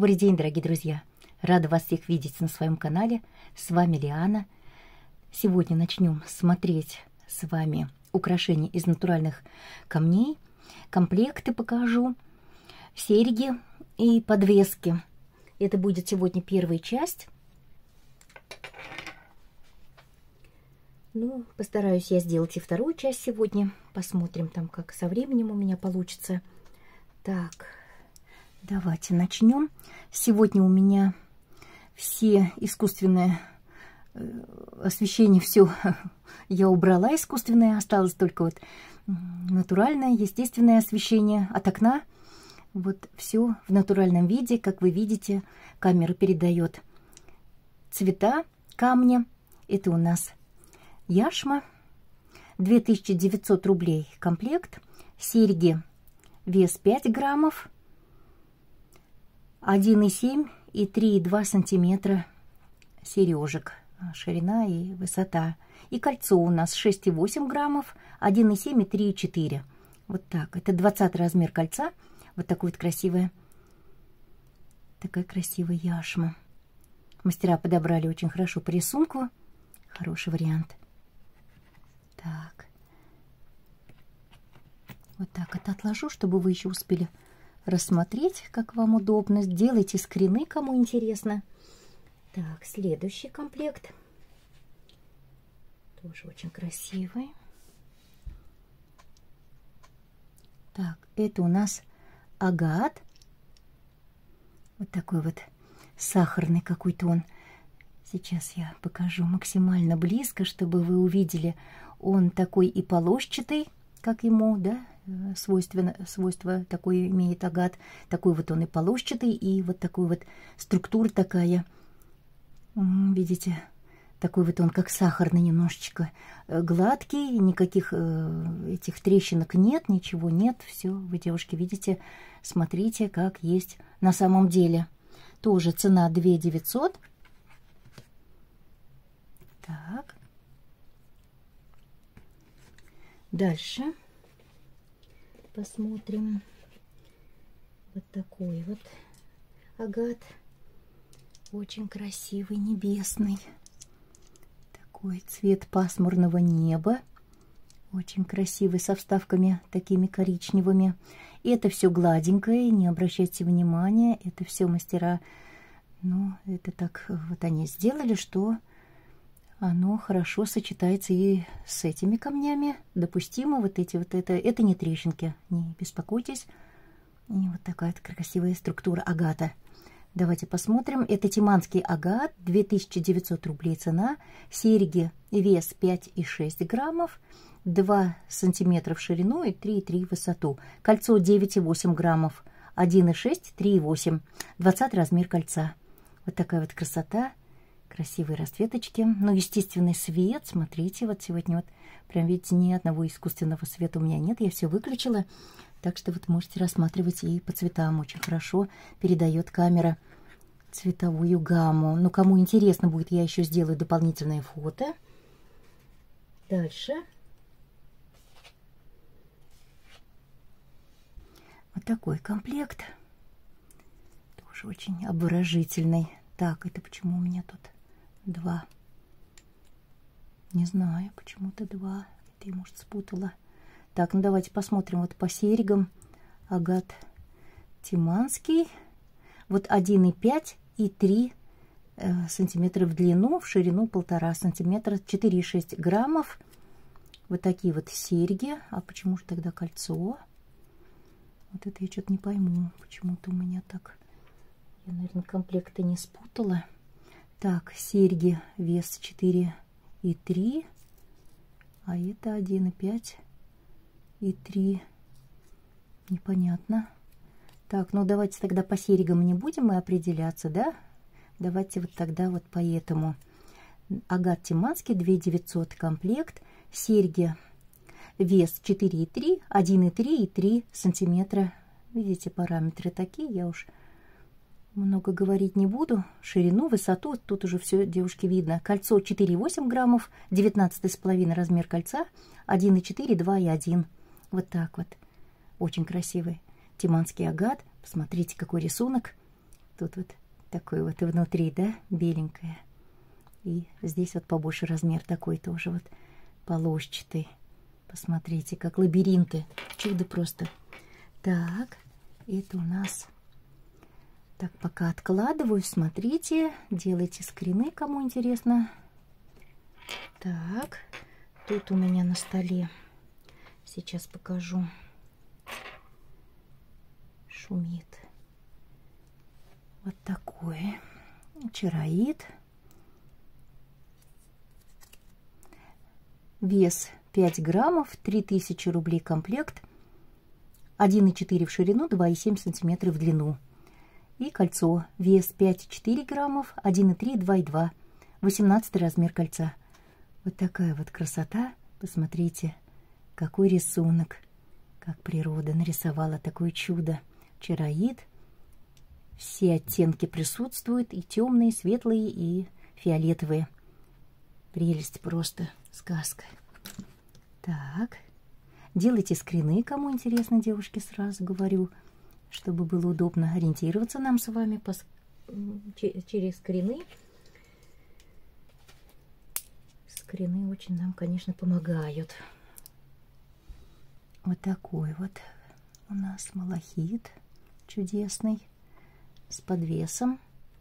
Добрый день, дорогие друзья! Рада вас всех видеть на своем канале. С вами Лиана. Сегодня начнем смотреть с вами украшения из натуральных камней. Комплекты покажу, серьги и подвески. Это будет сегодня первая часть. Ну, постараюсь я сделать и вторую часть сегодня. Посмотрим там, как со временем у меня получится. Так, давайте начнем. Сегодня у меня все искусственное освещение, все я убрала искусственное. Осталось только вот натуральное, естественное освещение от окна. Вот все в натуральном виде. Как вы видите, камера передает цвета камня. Это у нас яшма, 2900 рублей комплект, серьги, вес 5 граммов, 1,7 и 3,2 сантиметра сережек, ширина и высота. И кольцо у нас 6,8 граммов, 1,7 и 3,4. Вот так. Это 20 размер кольца. Вот такой вот красивая, такая красивая яшма. Мастера подобрали очень хорошо по рисунку. Хороший вариант. Так, вот так это отложу, чтобы вы еще успели рассмотреть, как вам удобно. Сделайте скрины, кому интересно. Так, следующий комплект. Тоже очень красивый. Так, это у нас агат. Вот такой вот сахарный какой-то он. Сейчас я покажу максимально близко, чтобы вы увидели. Он такой и полосчатый, как ему, да, свойство такое имеет агат. Такой вот он и полосчатый, и вот такой вот структура такая. Видите, такой вот он как сахарный немножечко. Гладкий, никаких этих трещинок нет, ничего нет. Все, вы, девушки, видите, смотрите, как есть на самом деле. Тоже цена 2900. Так. Дальше посмотрим. Вот такой вот агат. Очень красивый, небесный. Такой цвет пасмурного неба. Очень красивый, со вставками такими коричневыми. И это все гладенькое, не обращайте внимания. Это все мастера, ну, это так вот они сделали, что оно хорошо сочетается и с этими камнями. Допустимо вот эти вот это не трещинки, не беспокойтесь. И вот такая красивая структура агата. Давайте посмотрим. Это тиманский агат, 2900 рублей цена. Серьги, вес 5,6 граммов, 2 сантиметра в ширину и 3,3 в высоту. Кольцо 9,8 граммов, 1,6, 3,8. 20 размер кольца. Вот такая вот красота. Красивые расцветочки. Ну, естественный свет. Смотрите, вот сегодня вот прям видите, ни одного искусственного света у меня нет. Я все выключила. Так что вот можете рассматривать и по цветам. Очень хорошо передает камера цветовую гамму. Ну, кому интересно будет, я еще сделаю дополнительное фото. Дальше. Вот такой комплект. Тоже очень обворожительный. Так, это почему у меня тут 2? Не знаю, почему-то 2. Это я, может, спутала. Так, ну давайте посмотрим вот по серьгам. Агат тиманский. Вот 1,5 и 3 сантиметра в длину, в ширину 1,5 сантиметра, 4,6 граммов. Вот такие вот серьги. А почему же тогда кольцо? Вот это я что-то не пойму. Почему-то у меня так... Я, наверное, комплекты не спутала. Так, серьги, вес 4,3, а это 1,5 и 3. Непонятно. Так, ну давайте тогда по серьгам не будем мы определяться, да? Давайте вот тогда вот по этому. Агат тиманский, 2900 комплект. Серьги, вес 4,3, 1,3 и 3 сантиметра. Видите, параметры такие, я уж... много говорить не буду. Ширину, высоту, тут уже все, девушки, видно. Кольцо 4,8 граммов, 19,5 размер кольца, 1,4, 2,1. Вот так вот. Очень красивый тиманский агат. Посмотрите, какой рисунок. Тут вот такой вот и внутри, да, беленькое. И здесь вот побольше размер такой тоже вот полосчатый. Посмотрите, как лабиринты. Чудо просто. Так, это у нас... Так, пока откладываю, смотрите, делайте скрины, кому интересно. Так, тут у меня на столе, сейчас покажу, шумит. Вот такой чароид. Вес 5 граммов, 3000 рублей комплект. 1,4 в ширину, 2,7 сантиметра в длину. И кольцо. Вес 5,4 граммов, 1,3, 2,2. 18 размер кольца. Вот такая вот красота. Посмотрите, какой рисунок. Как природа нарисовала такое чудо. Чароид. Все оттенки присутствуют. И темные, и светлые, и фиолетовые. Прелесть просто. Сказка. Так. Делайте скрины, кому интересно, девушки, сразу говорю. Чтобы было удобно ориентироваться нам с вами через скрины. Скрины очень нам, конечно, помогают. Вот такой вот у нас малахит чудесный с подвесом.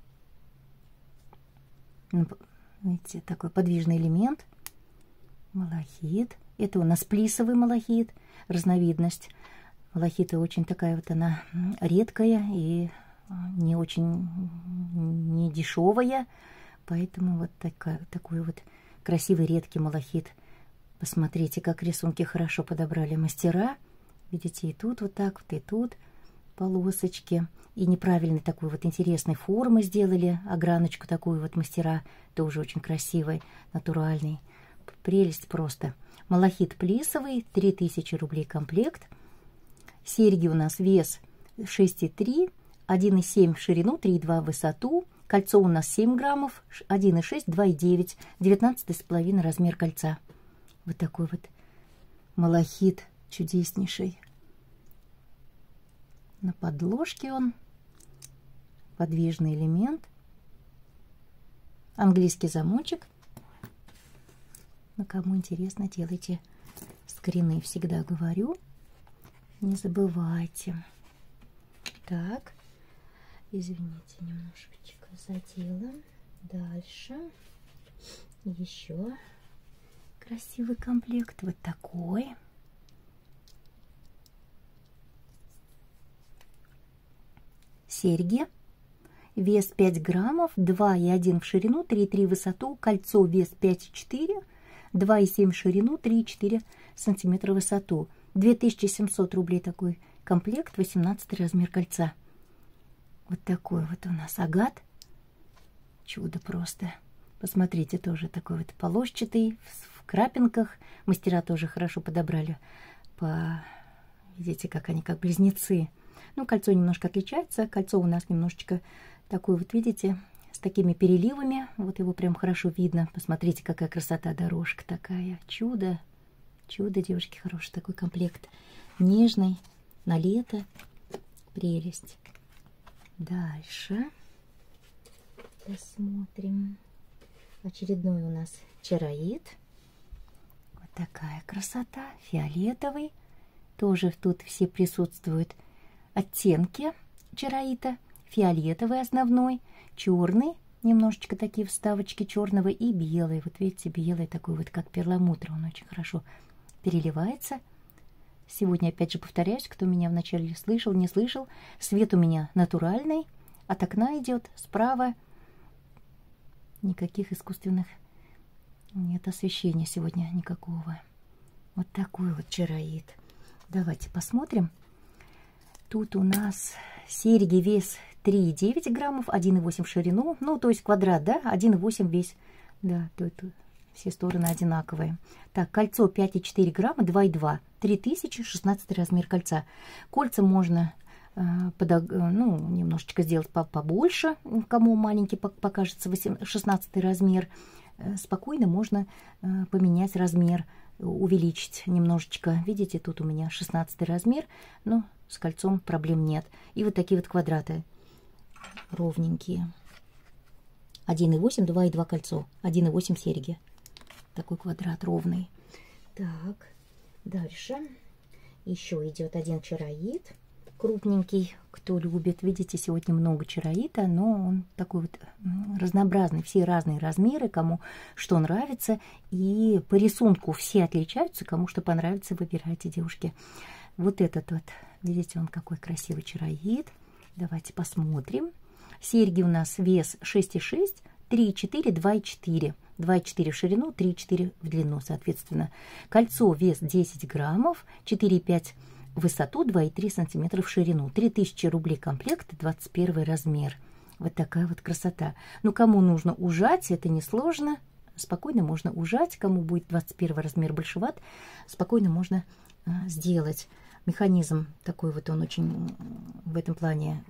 Видите, такой подвижный элемент. Малахит. Это у нас плисовый малахит, разновидность. Малахита очень такая вот она редкая и не очень не дешевая, поэтому вот такой вот красивый редкий малахит. Посмотрите, как рисунки хорошо подобрали мастера. Видите, и тут вот так вот, и тут полосочки. И неправильной такой вот интересной формы сделали, ограночку такую вот мастера, тоже очень красивый, натуральный. Прелесть просто. Малахит плисовый, 3000 рублей комплект. Серьги у нас вес 6,3, 1,7 в ширину, 3,2 в высоту. Кольцо у нас 7 граммов, 1,6, 2,9, 19,5 размер кольца. Вот такой вот малахит чудеснейший. На подложке он. Подвижный элемент. Английский замочек. Но кому интересно, делайте скрины, всегда говорю. Не забывайте. Так, извините, немножечко задела. Дальше еще красивый комплект. Вот такой. Серьги. Вес 5 граммов, 2,1 в ширину, 3,3 в высоту. Кольцо вес 5,4, 2,7 в ширину, 3,4 сантиметра в высоту. 2700 рублей такой комплект, 18 размер кольца. Вот такой вот у нас агат. Чудо просто. Посмотрите, тоже такой вот полосчатый, в крапинках. Мастера тоже хорошо подобрали. Видите, как они, как близнецы. Ну, кольцо немножко отличается. Кольцо у нас немножечко такое вот, видите, с такими переливами. Вот его прям хорошо видно. Посмотрите, какая красота, дорожка такая. Чудо. Чудо, девушки, хороший такой комплект. Нежный, на лето. Прелесть. Дальше. Посмотрим. Очередной у нас чароид. Вот такая красота. Фиолетовый. Тоже тут все присутствуют оттенки чароита. Фиолетовый основной, черный, немножечко такие вставочки черного и белый. Вот видите, белый такой вот, как перламутр. Он очень хорошо переливается. Сегодня, опять же, повторяюсь, кто меня вначале слышал, не слышал. Свет у меня натуральный. От окна идет справа. Никаких искусственных нет освещения сегодня никакого. Вот такой вот чароид. Давайте посмотрим. Тут у нас серьги, вес 3,9 граммов, 1,8 в ширину. Ну, то есть квадрат, да? 1,8 весь. Да, тут все стороны одинаковые. Так, кольцо 5,4 грамма, 2,2. 3000, 16 размер кольца. Кольца можно немножечко сделать побольше. Кому маленький покажется 16 размер. Спокойно можно поменять размер, увеличить немножечко. Видите, тут у меня 16 размер, но с кольцом проблем нет. И вот такие вот квадраты. ровненькие. 1,8, 2,2 кольцо, 1,8 серьги. Такой квадрат ровный. Так, дальше еще идет один чароид. Крупненький, кто любит. Видите, сегодня много чароита, но он такой вот разнообразный. Все разные размеры, кому что нравится. И по рисунку все отличаются. Кому что понравится, выбирайте, девушки. Вот этот вот, видите, он какой красивый чароид. Давайте посмотрим. Серьги у нас вес 6,6, 3,4, 2,4. 2,4 в ширину, 3,4 в длину, соответственно. Кольцо вес 10 граммов, 4,5 в высоту, 2,3 сантиметра в ширину. 3000 рублей комплект, 21 размер. Вот такая вот красота. Ну, кому нужно ужать, это несложно. Спокойно можно ужать. Кому будет 21 размер большеват, спокойно можно сделать. Механизм такой вот, он очень в этом плане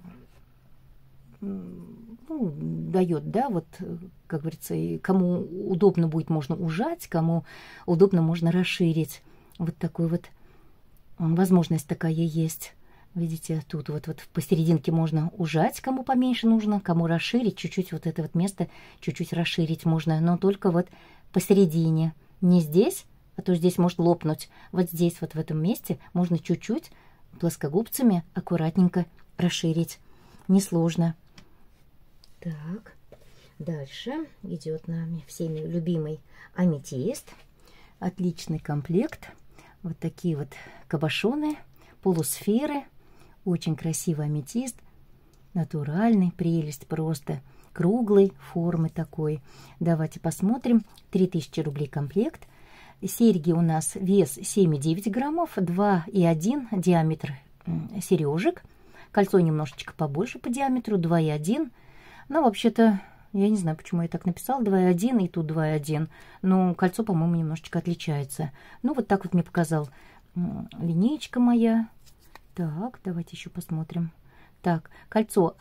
дает, да, вот, как говорится, и кому удобно будет, можно ужать, кому удобно, можно расширить. Вот такой вот возможность такая есть. Видите, тут вот посерединке можно ужать, кому поменьше нужно, кому расширить, чуть-чуть вот это вот место, чуть-чуть расширить можно, но только вот посередине. Не здесь, а то здесь может лопнуть. Вот здесь, вот в этом месте, можно чуть-чуть плоскогубцами аккуратненько расширить. Несложно. Так, дальше идет нами всеми любимый аметист. Отличный комплект. Вот такие вот кабошоны, полусферы. Очень красивый аметист. Натуральный, прелесть просто. Круглой формы такой. Давайте посмотрим. 3000 рублей комплект. Серьги у нас вес 7,9 граммов, 2,1 диаметр сережек. Кольцо немножечко побольше по диаметру, 2,1. Ну, вообще-то, я не знаю, почему я так написала, 2,1 и тут 2,1. Но кольцо, по-моему, немножечко отличается. Ну, вот так вот мне показал линеечка моя. Так, давайте еще посмотрим. Так, кольцо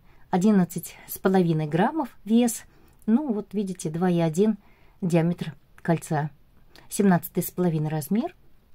11,5 граммов вес. Ну, вот видите, 2,1 диаметр кольца. 17,5 размер.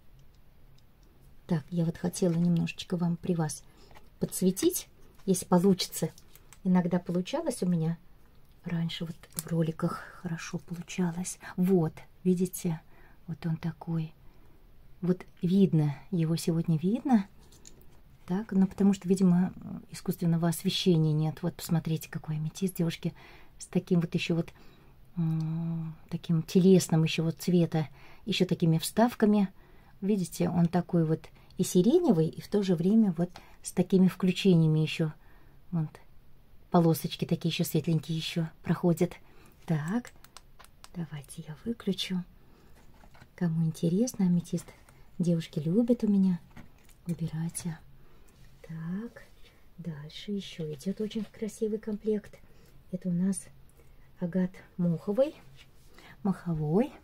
Так, я вот хотела немножечко вам при вас подсветить, если получится. Иногда получалось у меня раньше вот в роликах хорошо получалось. Вот, видите, вот он такой. Вот видно, его сегодня видно. Так, ну потому что, видимо, искусственного освещения нет. Вот посмотрите, какой аметист, девушки, с таким вот еще вот таким телесным еще вот цвета, еще такими вставками. Видите, он такой вот и сиреневый, и в то же время вот с такими включениями еще. Вот полосочки такие еще светленькие еще проходят. Так, давайте я выключу. Кому интересно, аметист девушки любят у меня, выбирайте. Так, дальше еще идет очень красивый комплект. Это у нас агат моховый, маховой.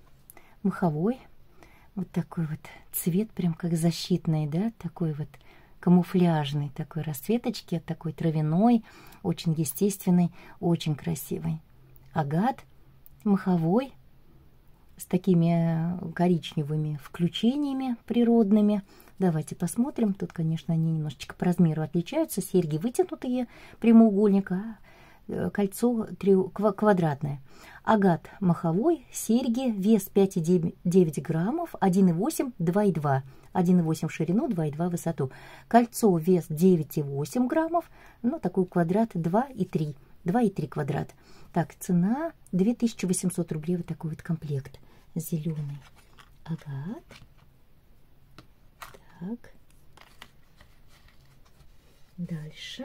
Вот такой вот цвет, прям как защитный, да, такой вот камуфляжный, такой расцветочки, такой травяной, очень естественный, очень красивый. Агат маховой с такими коричневыми включениями природными. Давайте посмотрим. Тут, конечно, они немножечко по размеру отличаются. Серьги вытянутые, прямоугольник, а кольцо квадратное. Агат маховой, серьги, вес 5,9 граммов, 1,8, 2,2. 1,8 в ширину, 2,2 в высоту. Кольцо вес 9,8 граммов, ну, такой квадрат 2,3. 2,3 квадрат. Так, цена 2800 рублей, вот такой вот комплект. Зеленый агат. Так. Дальше.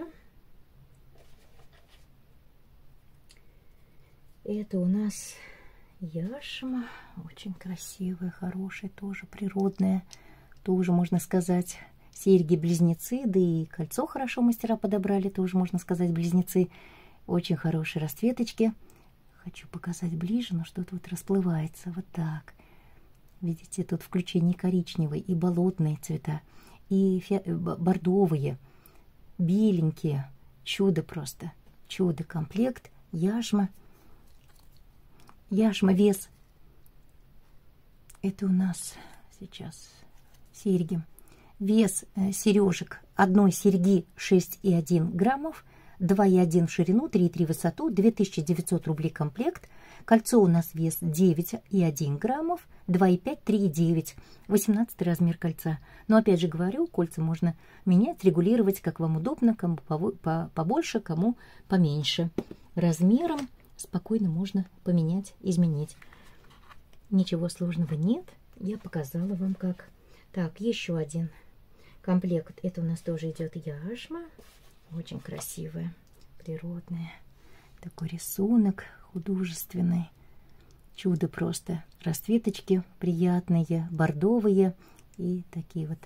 Это у нас яшма. Очень красивая, хорошая, тоже природная. Тоже, можно сказать, серьги-близнецы. Да и кольцо хорошо мастера подобрали. Тоже, можно сказать, близнецы. Очень хорошие расцветочки. Хочу показать ближе, но что-то вот расплывается. Вот так. Видите, тут включение коричневые и болотные цвета. И бордовые, беленькие. Чудо просто. Чудо. Комплект. Яшма. Яшма, вес. Это у нас сейчас серьги. Вес сережек одной серьги 6,1 граммов, 2,1 в ширину, 3,3 в высоту, 2900 рублей комплект. Кольцо у нас вес 9,1 граммов, 2,5, 3,9, 18 размер кольца. Но опять же говорю, кольца можно менять, регулировать, как вам удобно, кому побольше, кому поменьше. Размером спокойно можно поменять, изменить. Ничего сложного нет. Я показала вам как. Так, еще один комплект. Это у нас тоже идет яшма. Очень красивая, природная. Такой рисунок художественный. Чудо просто. Расцветочки приятные, бордовые и такие вот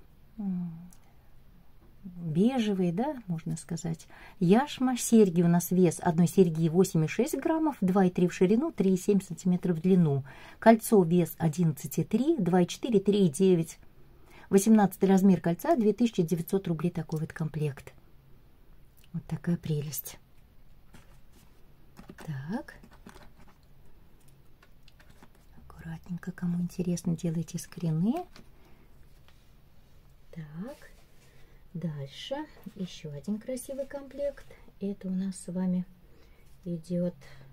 бежевые, да, можно сказать. Яшма. Серьги у нас вес одной серьги 8,6 граммов, 2,3 в ширину, 3,7 сантиметров в длину. Кольцо вес 11,3, 2,4, 3,9. 18 размер кольца, 2900 рублей такой вот комплект. Вот такая прелесть. Так. Аккуратненько, кому интересно, делайте скрины. Так. Дальше еще один красивый комплект. Это у нас с вами идет...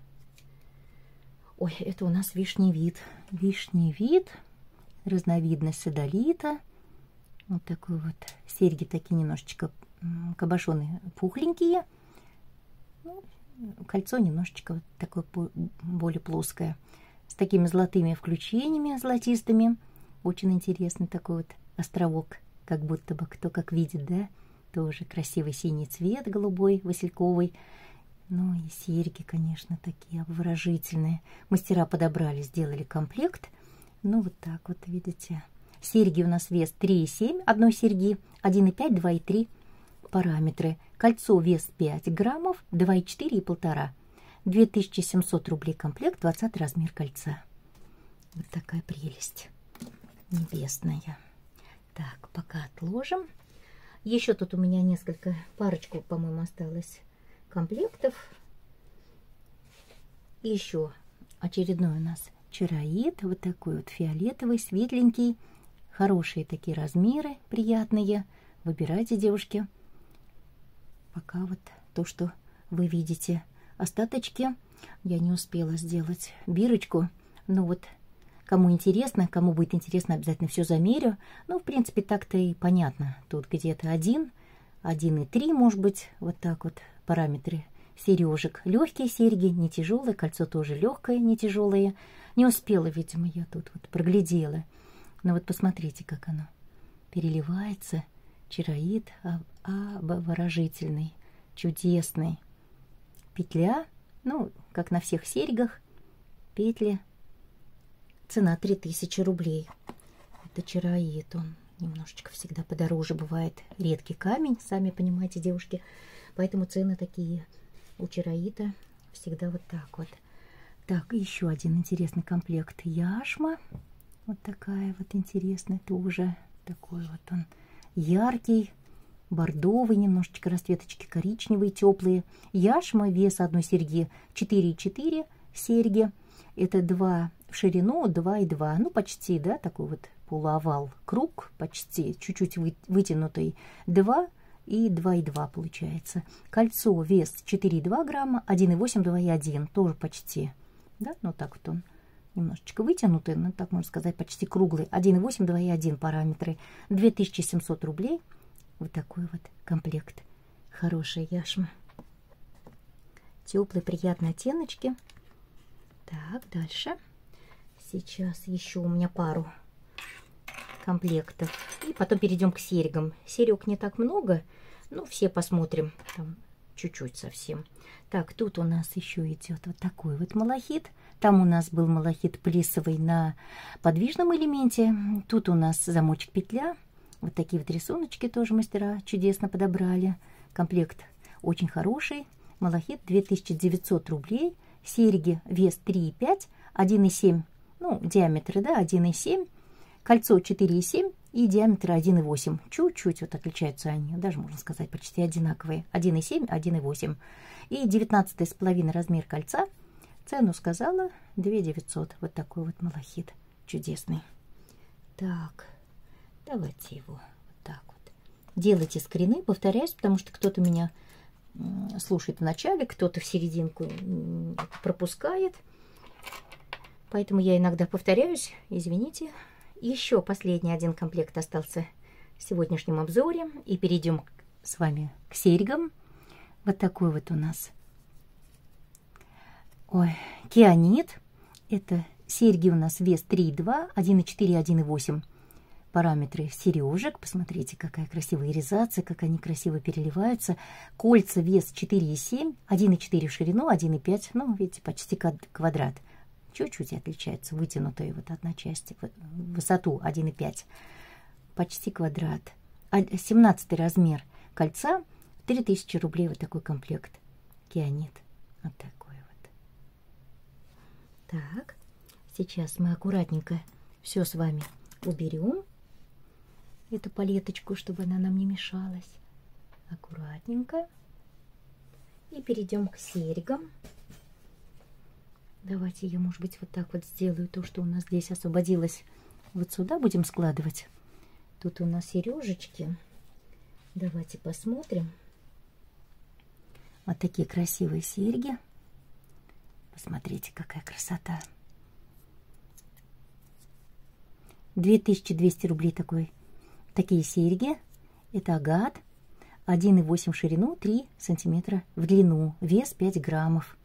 Ой, это у нас вишний вид. Вишний вид. Разновидность содолита. Вот такой вот. Серьги такие немножечко кабошоны пухленькие. Ну, кольцо немножечко вот такое более плоское. С такими золотыми включениями, золотистыми. Очень интересный такой вот островок. Как будто бы кто как видит, да? Тоже красивый синий цвет, голубой, васильковый. Ну и серьги, конечно, такие обворожительные. Мастера подобрали, сделали комплект. Ну вот так вот, видите. Серьги у нас вес 3,7 одной серьги, 1,5, 2,3 параметры. Кольцо вес 5 граммов, 2,4 и 1,5. 2700 рублей комплект, 20 размер кольца. Вот такая прелесть небесная. Так, пока отложим. Еще тут у меня парочку, по-моему, осталось комплектов. Еще очередной у нас чароид. Вот такой вот фиолетовый, светленький. Хорошие такие размеры, приятные. Выбирайте, девушки. Пока вот то, что вы видите. Остаточки я не успела сделать бирочку. Но вот кому интересно, кому будет интересно, обязательно все замерю. Ну, в принципе, так-то и понятно. Тут где-то 1,3, может быть, вот так вот параметры сережек. Легкие серьги, не тяжелые, кольцо тоже легкое, не тяжелое. Не успела, видимо, я тут вот проглядела. Но вот посмотрите, как оно переливается. Чароид обворожительный, чудесный. Петля, ну, как на всех серьгах, петли. Цена 3000 рублей. Это чароид. Он немножечко всегда подороже бывает. Редкий камень, сами понимаете, девушки. Поэтому цены такие у чароида всегда вот так вот. Так, еще один интересный комплект. Яшма. Вот такая вот интересная тоже. Такой вот он яркий, бордовый, немножечко расцветочки коричневые, теплые. Яшма, вес одной серьги 4,4 серьги. Это 2 в ширину, 2,2. Ну, почти, да, такой вот полуовал. Круг почти, чуть-чуть вытянутый. 2 и 2,2 получается. Кольцо, вес 4,2 грамма, 1,8, 2,1. Тоже почти, да, ну так вот он немножечко вытянутый, но так можно сказать, почти круглый. 1,8, 2,1 параметры. 2700 рублей. Вот такой вот комплект. Хорошая яшма. Теплые, приятные оттеночки. Так, дальше. Сейчас еще у меня пару комплектов. И потом перейдем к серьгам. Серег не так много, но все посмотрим. Там чуть-чуть совсем. Так, тут у нас еще идет вот такой вот малахит. Там у нас был малахит плисовый на подвижном элементе. Тут у нас замочек-петля. Вот такие вот рисуночки тоже мастера чудесно подобрали. Комплект очень хороший. Малахит 2900 рублей. Серьги вес 3,5, 1,7, ну, диаметр, да, 1,7. Кольцо 4,7 и диаметр 1,8. Чуть-чуть вот отличаются они, даже можно сказать почти одинаковые. 1,7, 1,8. И 19,5 размер кольца. Цену сказала 2900. Вот такой вот малахит чудесный. Так, давайте его вот так вот. Делайте скрины, повторяюсь, потому что кто-то меня слушает в начале, кто-то в серединку пропускает. Поэтому я иногда повторяюсь, извините. Еще последний один комплект остался в сегодняшнем обзоре. И перейдем с вами к серьгам. Вот такой вот у нас. Ой, кианит. Это серьги у нас вес 3,2, 1,4, 1,8. Параметры сережек. Посмотрите, какая красивая иризация, как они красиво переливаются. Кольца вес 4,7, 1,4 в ширину, 1,5, ну, видите, почти квадрат. Чуть-чуть отличается, вытянутая вот одна часть, высоту 1,5, почти квадрат. 17 размер кольца, 3000 рублей вот такой комплект. Кианит. Вот такой вот. Так, сейчас мы аккуратненько все с вами уберем. Эту палеточку, чтобы она нам не мешалась. Аккуратненько. И перейдем к серьгам. Давайте я, может быть, вот так вот сделаю. То, что у нас здесь освободилось, вот сюда будем складывать. Тут у нас сережечки. Давайте посмотрим. Вот такие красивые серьги. Посмотрите, какая красота. 2200 рублей такие серьги. Это агат. 1,8 в ширину, 3 сантиметра в длину. Вес 5 граммов.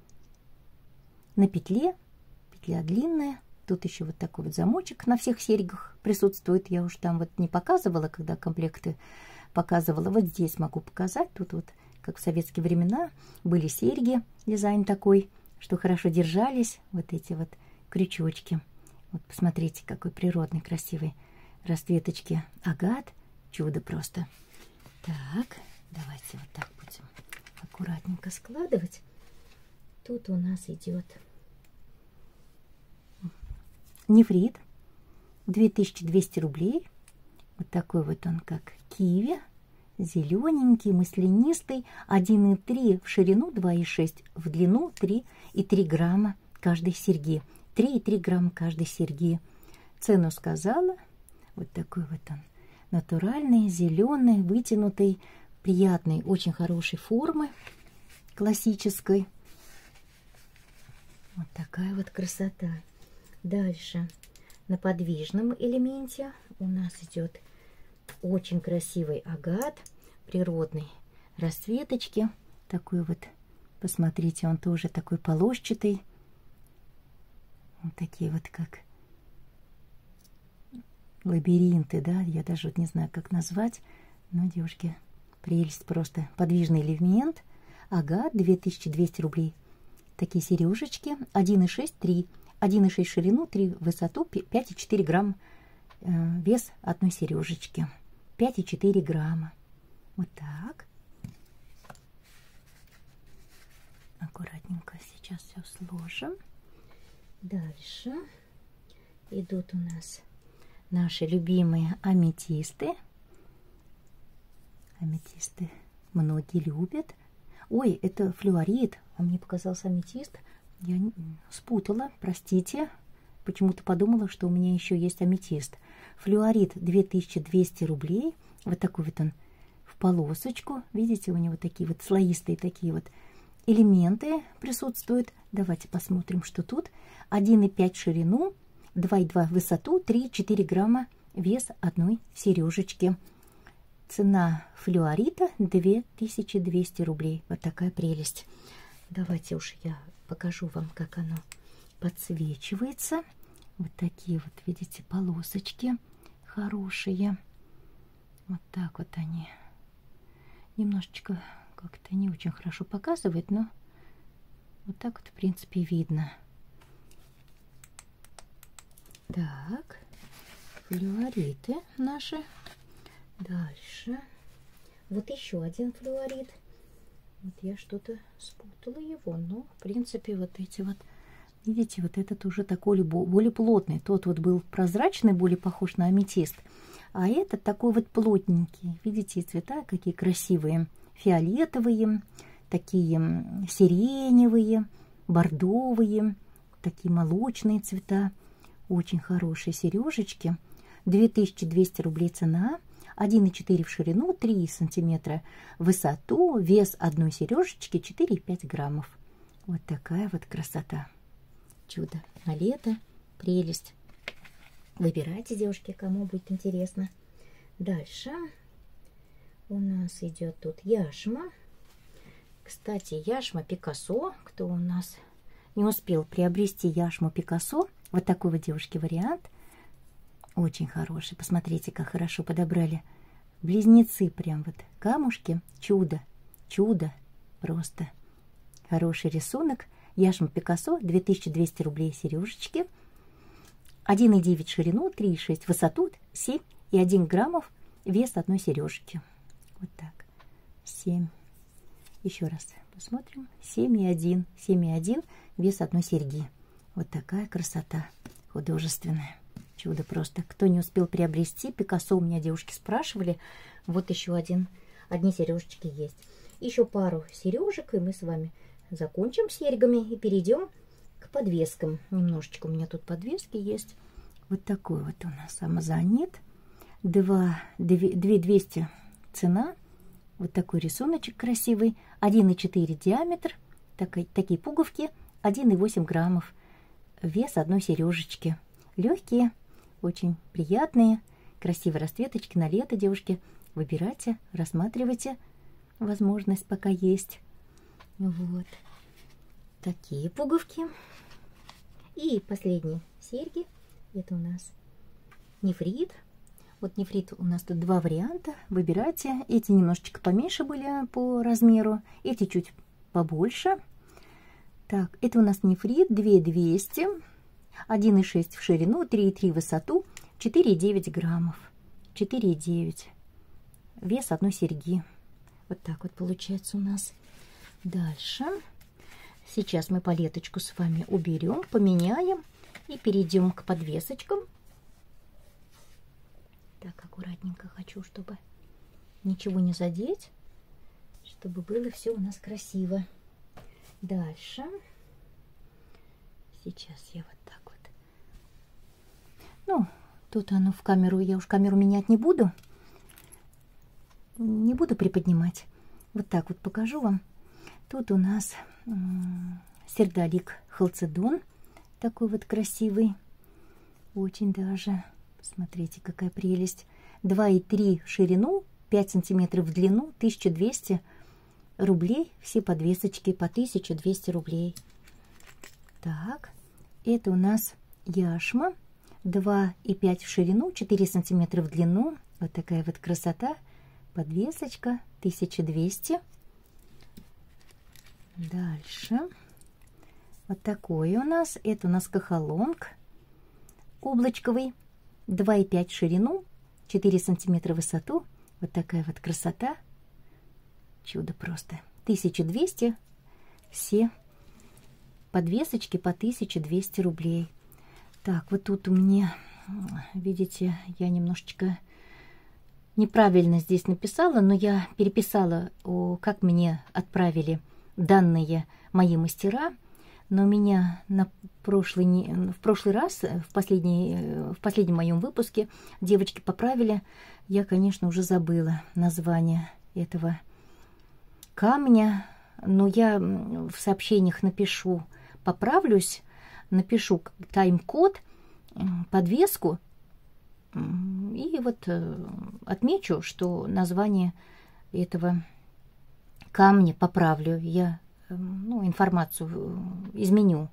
На петле. Петля длинная. Тут еще вот такой вот замочек на всех серьгах присутствует. Я уж там вот не показывала, когда комплекты показывала. Вот здесь могу показать. Тут вот, как в советские времена, были серьги. Дизайн такой, что хорошо держались. Вот эти вот крючочки. Вот посмотрите, какой природный, красивый расцветочки. Агат. Чудо просто. Так, давайте вот так будем аккуратненько складывать. Тут у нас идет нефрит. 2200 рублей. Вот такой вот он, как киви. Зелененький, маслянистый. 1,3 в ширину, 2,6 в длину, 3,3 грамма каждой серьги. 3,3 грамма каждой серьги. Цену сказала. Вот такой вот он. Натуральный, зеленый, вытянутый, приятный, очень хорошей формы, классической. Вот такая вот красота. Дальше на подвижном элементе у нас идет очень красивый агат, природной расцветочки. Такой вот, посмотрите, он тоже такой полосчатый. Вот такие вот как лабиринты, да, я даже вот не знаю, как назвать. Но, девушки, прелесть просто. Подвижный элемент. Агат, 2200 рублей. Такие сережечки. 1,6, 3. 1,6 в ширину, 3 в высоту, 5,4 грамм вес одной сережечки. 5,4 грамма. Вот так. Аккуратненько сейчас все сложим. Дальше идут у нас наши любимые аметисты. Аметисты многие любят. Ой, это флюорит, а мне показался аметист. Я спутала, простите. Почему-то подумала, что у меня еще есть аметист. Флюорит 2200 рублей. Вот такой вот он в полосочку. Видите, у него такие вот слоистые такие вот элементы присутствуют. Давайте посмотрим, что тут. 1,5 ширину, 2,2 высоту, 3-4 грамма вес одной сережечки. Цена флюорита 2200 рублей. Вот такая прелесть. Давайте уж я покажу вам, как оно подсвечивается. Вот такие вот, видите, полосочки хорошие. Вот так вот они. Немножечко как-то не очень хорошо показывает, но вот так вот, в принципе, видно. Так, флюориты наши. Дальше. Вот еще один флюорит. Вот я что-то спутала его. Но, в принципе, вот эти вот, видите, вот этот уже такой более плотный. Тот вот был прозрачный, более похож на аметист. А этот такой вот плотненький. Видите, цвета какие красивые. Фиолетовые, такие сиреневые, бордовые, такие молочные цвета. Очень хорошие сережечки. 2200 рублей цена. 1,4 в ширину, 3 сантиметра в высоту, вес одной сережечки 4,5 граммов. Вот такая вот красота. Чудо на лето, прелесть. Выбирайте, девушки, кому будет интересно. Дальше у нас идет тут яшма. Кстати, яшма Пикассо. Кто у нас не успел приобрести яшму Пикассо, вот такой вот, девушки, вариант. Очень хороший. Посмотрите, как хорошо подобрали. Близнецы прям вот. Камушки. Чудо. Чудо. Просто. Хороший рисунок. Яшма Пикассо. 2200 рублей сережечки. 1,9 в ширину, 3,6 в высоту, 7,1 граммов вес одной сережки. Вот так. 7. Еще раз посмотрим. 7,1. 7,1 вес одной серьги. Вот такая красота художественная. Чудо просто. Кто не успел приобрести, Пикассо у меня девушки спрашивали. Вот еще одни сережечки есть. Еще пару сережек, и мы с вами закончим серьгами и перейдем к подвескам. Немножечко у меня тут подвески есть. Вот такой вот у нас амазонит. 2200 цена. Вот такой рисуночек красивый. 1,4 диаметр. Такие пуговки. 1,8 граммов. Вес одной сережечки. Легкие, очень приятные. Красивые расцветочки на лето, девушки. Выбирайте, рассматривайте. Возможность пока есть. Вот. Такие пуговки. И последние серьги. Это у нас нефрит. Вот нефрит у нас тут два варианта. Выбирайте. Эти немножечко поменьше были по размеру. Эти чуть побольше. Так, это у нас нефрит 2200. 1,6 в ширину, 3,3 в высоту, 4,9 граммов. 4,9. Вес одной серьги. Вот так вот получается у нас. Дальше. Сейчас мы палеточку с вами уберем, поменяем и перейдем к подвесочкам. Так, аккуратненько хочу, чтобы ничего не задеть, чтобы было все у нас красиво. Дальше. Сейчас я вот так вот. Ну, тут оно в камеру, я уж камеру менять не буду. Не буду приподнимать. Вот так вот покажу вам. Тут у нас сердолик халцедон. Такой вот красивый. Очень даже. Посмотрите, какая прелесть. 2,3 в ширину, 5 сантиметров в длину, 1200 рублей. Все подвесочки по 1200 рублей. Так, это у нас яшма. 2,5 в ширину, 4 сантиметра в длину. Вот такая вот красота. Подвесочка 1200. Дальше. Вот такой у нас. Это у нас кахалонг облачковый. 2,5 в ширину, 4 сантиметра в высоту. Вот такая вот красота. Чудо просто. 1200. Все подвесочки по 1200 рублей. Так, вот тут у меня, видите, я немножечко неправильно здесь написала, но я переписала, как мне отправили данные мои мастера. Но меня в прошлый раз, в последнем моем выпуске, девочки поправили. Я, конечно, уже забыла название этого камня, но я в сообщениях напишу, поправлюсь, напишу тайм-код, подвеску, и вот отмечу, что название этого камня поправлю. Я информацию изменю.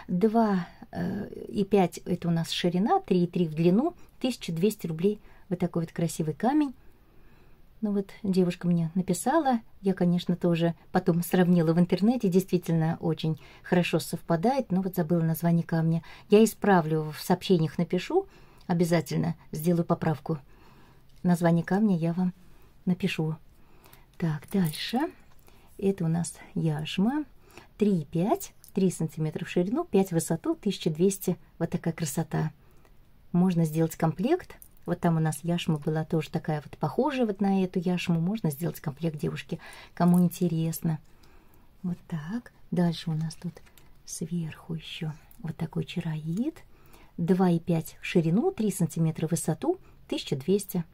2,5 это у нас ширина, 3,3 в длину, 1200 рублей. Вот такой вот красивый камень. Ну вот девушка мне написала, я, конечно, тоже потом сравнила в интернете, действительно очень хорошо совпадает, но вот забыла название камня. Я исправлю, в сообщениях напишу, обязательно сделаю поправку. Название камня я вам напишу. Так, дальше. Это у нас яшма 3,5, 3 сантиметра в ширину, 5 в высоту, 1200. Вот такая красота. Можно сделать комплект. Вот там у нас яшма была тоже такая вот похожая вот на эту яшму. Можно сделать комплект, девушки, кому интересно. Вот так. Дальше у нас тут сверху еще вот такой чароид. 2,5 в ширину, 3 сантиметра в высоту, 1200.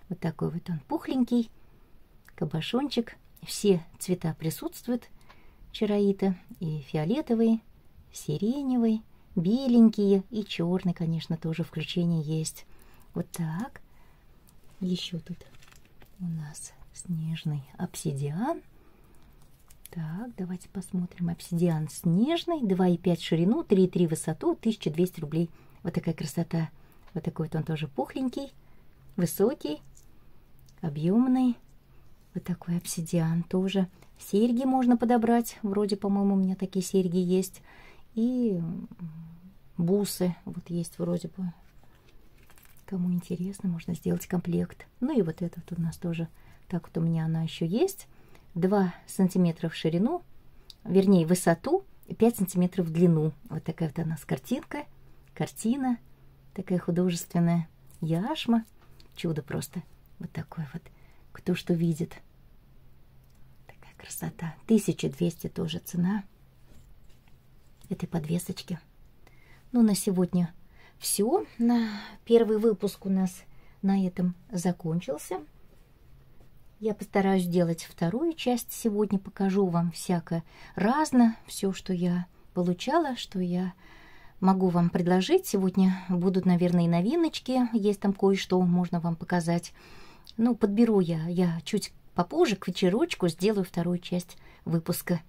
Вот такой вот он пухленький, кабошончик. Все цвета присутствуют чароита. И фиолетовый, сиреневый, беленькие и черный, конечно, тоже включение есть. Вот так. Еще тут у нас снежный обсидиан. Так, давайте посмотрим. Обсидиан снежный, 2,5 в ширину, 3,3 в высоту, 1200 рублей. Вот такая красота. Вот такой вот он тоже пухленький, высокий, объемный. Вот такой обсидиан тоже. Серьги можно подобрать. Вроде, по-моему, у меня такие серьги есть. И бусы вот есть вроде бы. Кому интересно, можно сделать комплект. Ну и вот этот у нас тоже. Так вот у меня она еще есть. 2 сантиметра в ширину, вернее, высоту, 5 сантиметров в длину. Вот такая вот у нас картинка. Картина такая художественная. Яшма. Чудо просто. Вот такой вот. Кто что видит. Такая красота. 1200 тоже цена этой подвесочки. Ну, на сегодня все. Первый выпуск у нас на этом закончился. Я постараюсь сделать вторую часть сегодня. Покажу вам всякое разное. Все, что я получала, что я могу вам предложить. Сегодня будут, наверное, и новиночки. Есть там кое-что, можно вам показать. Ну, подберу я чуть попозже, к вечерочку, сделаю вторую часть выпуска.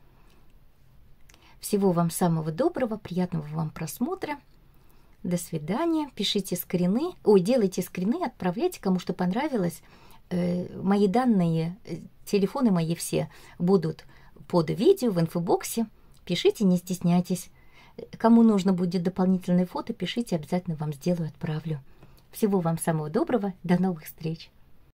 Всего вам самого доброго, приятного вам просмотра. До свидания. Пишите скрины. Ой, делайте скрины, отправляйте, кому что понравилось. Мои данные, телефоны мои все будут под видео в инфобоксе. Пишите, не стесняйтесь. Кому нужно будет дополнительные фото, пишите, обязательно вам сделаю, отправлю. Всего вам самого доброго. До новых встреч.